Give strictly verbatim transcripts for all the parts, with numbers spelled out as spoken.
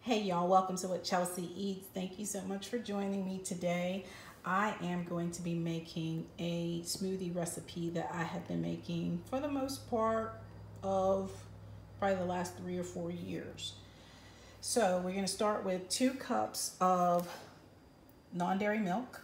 Hey y'all, welcome to What Chelsea Eats. Thank you so much for joining me today. I am going to be making a smoothie recipe that I have been making for the most part of probably the last three or four years. So we're going to start with two cups of non-dairy milk.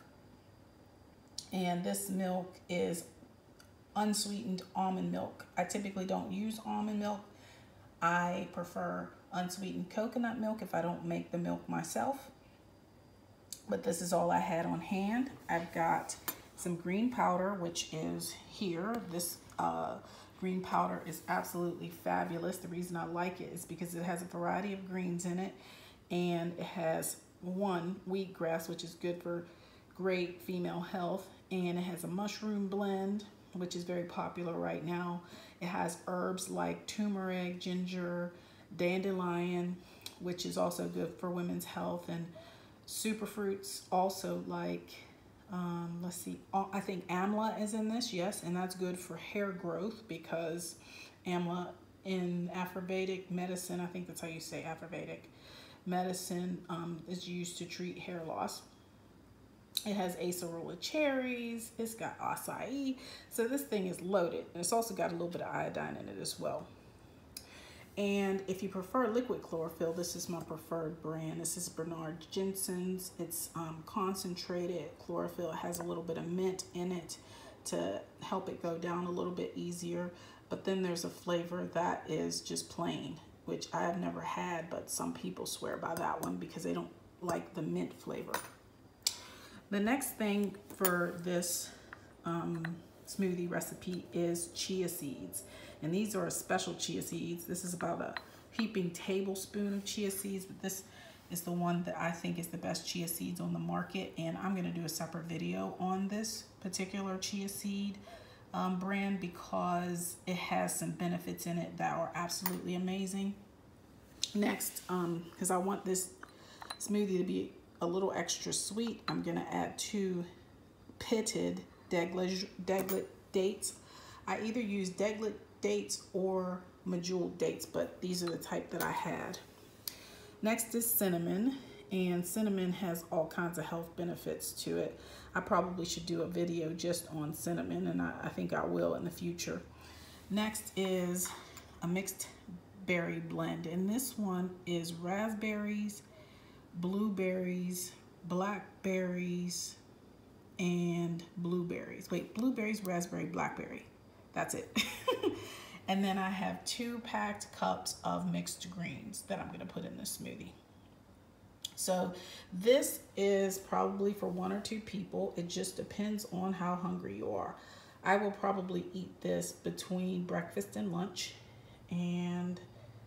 And this milk is unsweetened almond milk. I typically don't use almond milk. I prefer unsweetened coconut milk if I don't make the milk myself. But this is all I had on hand. I've got some green powder, which is here. This uh, green powder is absolutely fabulous. The reason I like it is because it has a variety of greens in it, and it has one wheatgrass, which is good for great female health, and it has a mushroom blend, which is very popular right now. It has herbs like turmeric, ginger, dandelion, which is also good for women's health, and superfruits also like, um, let's see, I think amla is in this, yes, and that's good for hair growth because amla in Ayurvedic medicine, I think that's how you say Ayurvedic medicine, um, is used to treat hair loss. It has acerola cherries, it's got acai, so this thing is loaded, and it's also got a little bit of iodine in it as well. And if you prefer liquid chlorophyll, this is my preferred brand. This is Bernard Jensen's. It's um, concentrated chlorophyll. It has a little bit of mint in it to help it go down a little bit easier. But then there's a flavor that is just plain, which I have never had, but some people swear by that one because they don't like the mint flavor. The next thing for this um, smoothie recipe is chia seeds. And these are a special chia seeds. This is about a heaping tablespoon of chia seeds, but this is the one that I think is the best chia seeds on the market. And I'm gonna do a separate video on this particular chia seed um, brand because it has some benefits in it that are absolutely amazing. Next, um, because I want this smoothie to be a little extra sweet, I'm gonna add two pitted deglet, deglet dates. I either use deglet dates or medjool dates, but these are the type that I had. Next is cinnamon, and cinnamon has all kinds of health benefits to it. I probably should do a video just on cinnamon, and I, I think I will in the future. Next is a mixed berry blend, and this one is raspberries, blueberries, blackberries, and blueberries. Wait, blueberries, raspberry, blackberry. That's it. And then I have two packed cups of mixed greens that I'm gonna put in this smoothie. So this is probably for one or two people. It just depends on how hungry you are. I will probably eat this between breakfast and lunch. And,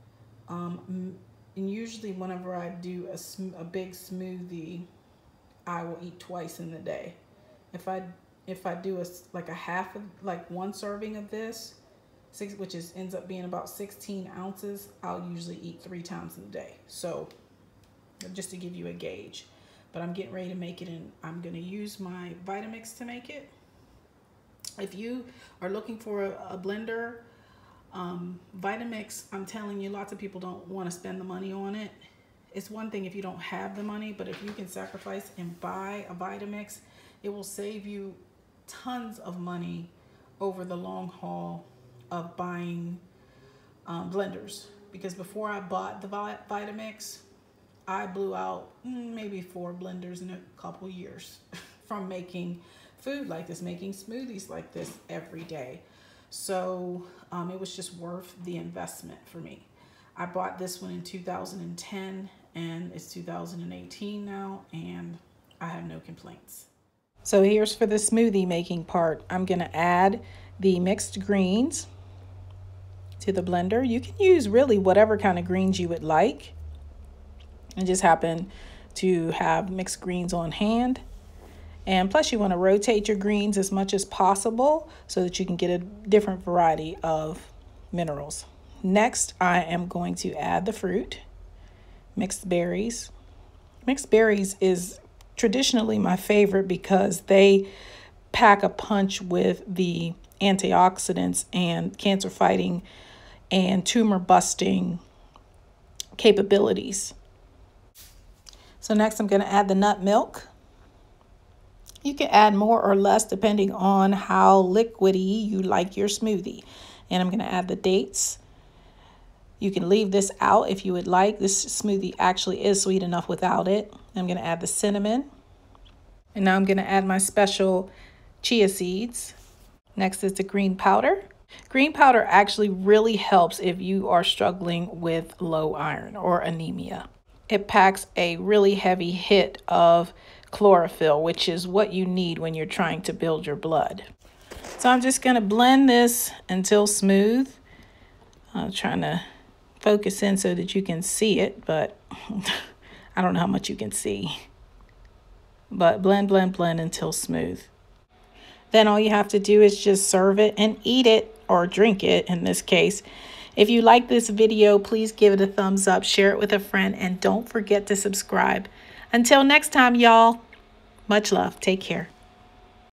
um, and usually whenever I do a, a big smoothie, I will eat twice in the day. If I if I do a like a half of like one serving of this, six, which is ends up being about sixteen ounces, I'll usually eat three times in a day. So just to give you a gauge, but I'm getting ready to make it, and I'm going to use my Vitamix to make it. If you are looking for a, a blender, um, Vitamix, I'm telling you, lots of people don't want to spend the money on it. It's one thing if you don't have the money, but if you can sacrifice and buy a Vitamix, it will save you tons of money over the long haul of buying um, blenders. Because before I bought the Vitamix, I blew out maybe four blenders in a couple years from making food like this, making smoothies like this every day. So um, it was just worth the investment for me. I bought this one in two thousand ten, and it's two thousand eighteen now, and I have no complaints. So here's for the smoothie making part. I'm gonna add the mixed greens to the blender. You can use really whatever kind of greens you would like. I just happen to have mixed greens on hand. And plus you wanna rotate your greens as much as possible so that you can get a different variety of minerals. Next, I am going to add the fruit, mixed berries. Mixed berries is traditionally my favorite because they pack a punch with the antioxidants and cancer fighting and tumor busting capabilities. So next I'm going to add the nut milk. You can add more or less depending on how liquidy you like your smoothie. And I'm going to add the dates. You can leave this out if you would like. This smoothie actually is sweet enough without it. I'm going to add the cinnamon. And now I'm going to add my special chia seeds. Next is the green powder. Green powder actually really helps if you are struggling with low iron or anemia. It packs a really heavy hit of chlorophyll, which is what you need when you're trying to build your blood. So I'm just going to blend this until smooth. I'm trying to focus in so that you can see it, but I don't know how much you can see. But blend, blend, blend until smooth. Then all you have to do is just serve it and eat it, or drink it in this case. If you like this video, please give it a thumbs up, share it with a friend, and don't forget to subscribe. Until next time, y'all, much love. Take care.